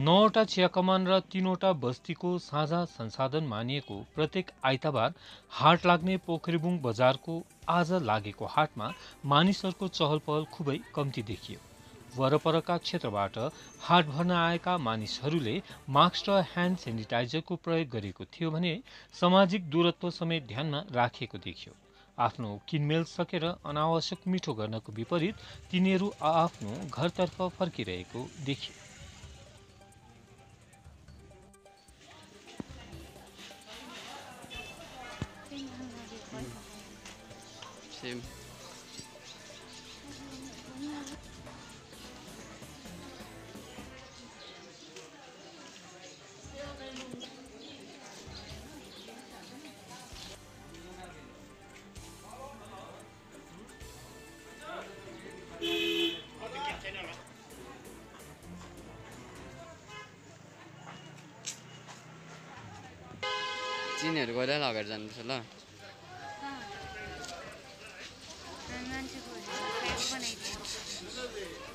9वटा चिया कमान र 3वटा बस्तीको साझा संसाधन मानिएको प्रत्येक आइतबार हाट लाग्ने पोखरीबुङ बजारको आज लागेको हाटमा मानिसहरूको चहल पहल खुबै कम्ती देखियो। वरपरका क्षेत्रबाट हाट भर्न आएका मानिसहरूले मास्क र ह्यान्ड सेनिटाइजरको प्रयोग गरेको थियो भने सामाजिक दूरत्व समेत ध्यानमा राखिएको देखियो। आफ्नो किनमेल सकेर अनावश्यक मिठो गर्नको विपरीत तिनीहरू आआफ्नो घरतर्फ फर्किरहेको देखियो। सेम चिनीहरू गएर अगाडि जानुपर्छ ल। मान्छेको बनाइदियो